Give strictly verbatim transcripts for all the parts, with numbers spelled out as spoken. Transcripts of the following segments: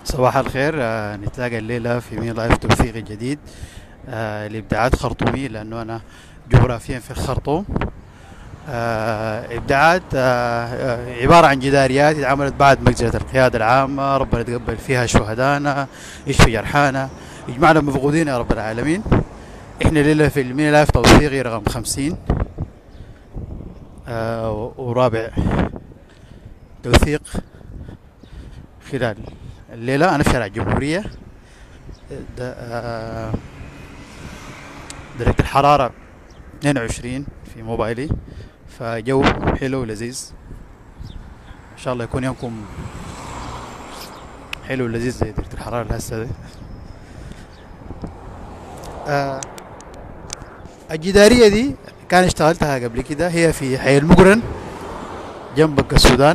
صباح الخير. آه نتلاقى الليلة في مي لايف توثيقي جديد آه لإبداعات خرطومية، لأنه أنا جغرافيا في الخرطوم. آه إبداعات آه آه عبارة عن جداريات اتعملت بعد مجزرة القيادة العامة، ربنا يتقبل فيها شهدانا، يشفي جرحانا، يجمعنا مفقودين يا رب العالمين. احنا الليلة في المي لايف توثيقي رقم خمسين، آه ورابع توثيق خلال الليلة. أنا في شارع الجمهورية. ده آه درجة الحرارة اثنين وعشرين في موبايلي، فجو حلو ولذيذ. ان شاء الله يكون يومكم حلو ولذيذ زي درجة الحرارة اللي هسه دي. آه الجدارية دي كان اشتغلتها قبل كده، هي في حي المقرن جنب السودان.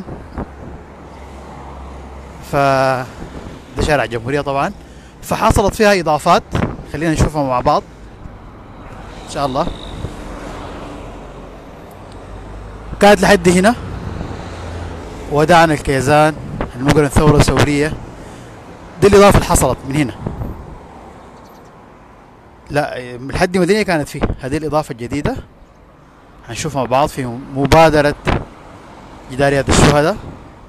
ف ده شارع الجمهورية طبعا. فحصلت فيها اضافات، خلينا نشوفها مع بعض ان شاء الله. كانت لحد هنا ودعنا الكيزان المقرن ثورة ثورية. دي الإضافة اللي حصلت من هنا. لا، من لحد مدينة كانت فيه هذه الإضافة الجديدة. هنشوفها مع بعض في مبادرة جداريات الشهداء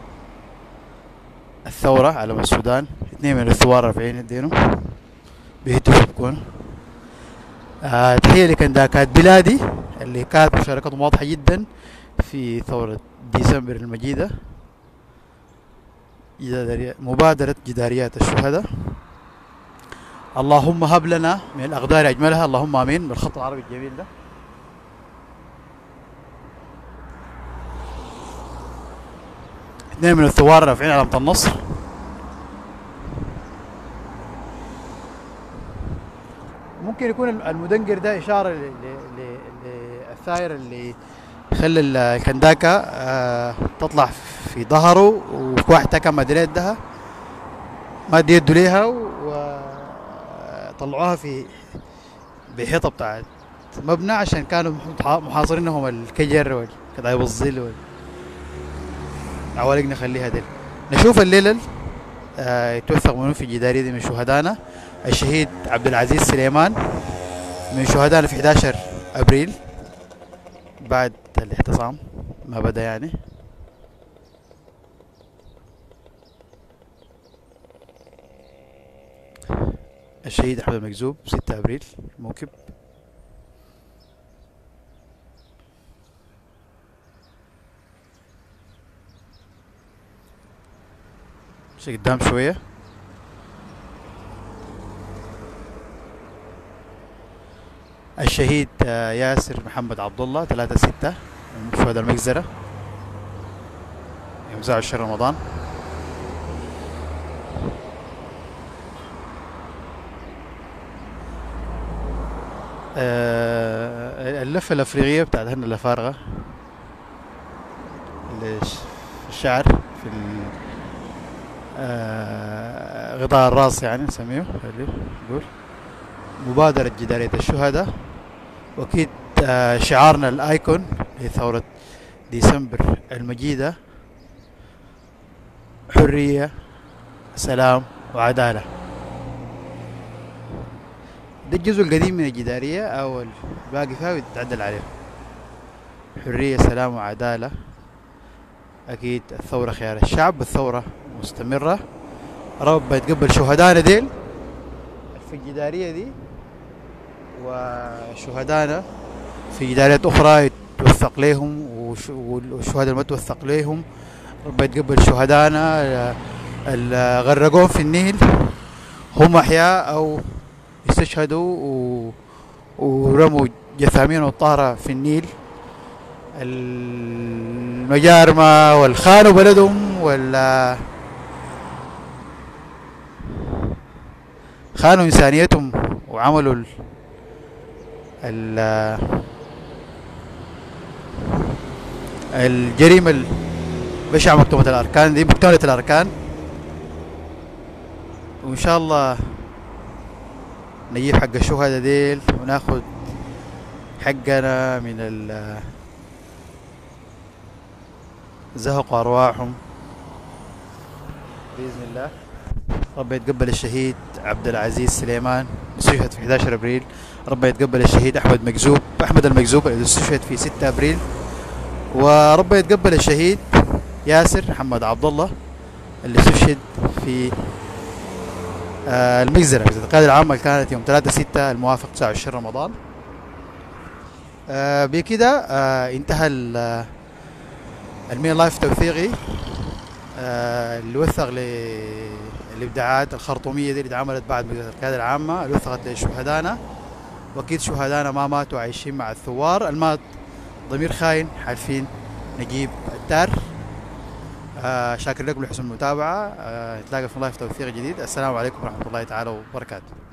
الثورة على السودان. اثنين من الثوار رافعين يدينهم بيهتفوا بكون. آه تحية لكنداكات بلادي اللي كانت مشاركتهم واضحة جدا في ثورة ديسمبر المجيدة. جداريات مبادرة جداريات الشهداء. اللهم هب لنا من الأقدار أجملها، اللهم آمين، بالخط العربي الجميل ده. اثنين من الثوار رافعين علامة النصر. ممكن يكون المدنقر ده إشارة ل- ل- ل- للثائر اللي خلى الكنداكا آه تطلع في ظهره، وواحد تكا ما دري يدها، ما دي يده ليها، وطلعوها في بحيطة بتاعت مبنى عشان كانوا محاصرينهم الكجر والكتايب الظل والعوالق. نخليها ديل. نشوف الليلة آه يتوثق منه في جدارية دي من شهدائنا. الشهيد عبد العزيز سليمان من شهدائنا في احد عشر ابريل بعد الاعتصام ما بدا يعني. الشهيد احمد المكذوب ستة ابريل موكب. شي قدام شوية. الشهيد آه ياسر محمد عبد الله ثلاثة ستة من شهداء المجزرة يوم تسعة وعشرين رمضان. آه اللفة الأفريقية بتاعت هنا الأفارقة، الشعر في آه غطاء الراس يعني نسميه. خليه نقول مبادرة جدارية الشهداء. وأكيد آه شعارنا الآيكون لثورة ديسمبر المجيدة: حرية، سلام، وعدالة. ده الجزء القديم من الجدارية أو الباقي فيها يتعدل عليه. حرية، سلام، وعدالة. أكيد الثورة خيار الشعب، الثورة مستمرة. رب يتقبل شهدانا ديل في الجدارية دي، وشهدانا في جداريات أخرى يتوثق لهم، والشهداء اللي ما توثق لهم رب يتقبل شهدانا اللي غرقوهم في النيل، هم أحياء أو استشهدوا و... ورموا جثامينهم الطاهرة في النيل. المجارمة والخانوا بلدهم ولا خانوا إنسانيتهم وعملوا ال... ال... الجريمة البشعة مكتوبة الأركان دي، مكتملة الأركان. وإن شاء الله نجيب حق الشهداء ديل وناخد حقنا من ال زهق أرواحهم بإذن الله. ربنا يتقبل الشهيد عبد العزيز سليمان استشهد في احد عشر ابريل. ربنا يتقبل الشهيد احمد مكذوب احمد المكذوب اللي استشهد في ستة ابريل. وربنا يتقبل الشهيد ياسر محمد عبد الله اللي استشهد في آه المجزرة في القيادة العامة اللي كانت يوم ثلاثة ستة الموافق تسعة وعشرين رمضان. آه بكده آه انتهى المين لايف التوثيقي آه اللي وثق للابداعات الخرطوميه دي اللي اتعملت بعد القياده العامه، اللي وثقت لشهدائنا. واكيد شهدائنا ما ماتوا عايشين مع الثوار، المات ضمير خاين حالفين نجيب التار. آه شاكر لكم لحسن المتابعه. آه نتلاقى في لايف توثيق جديد. السلام عليكم ورحمه الله تعالى وبركاته.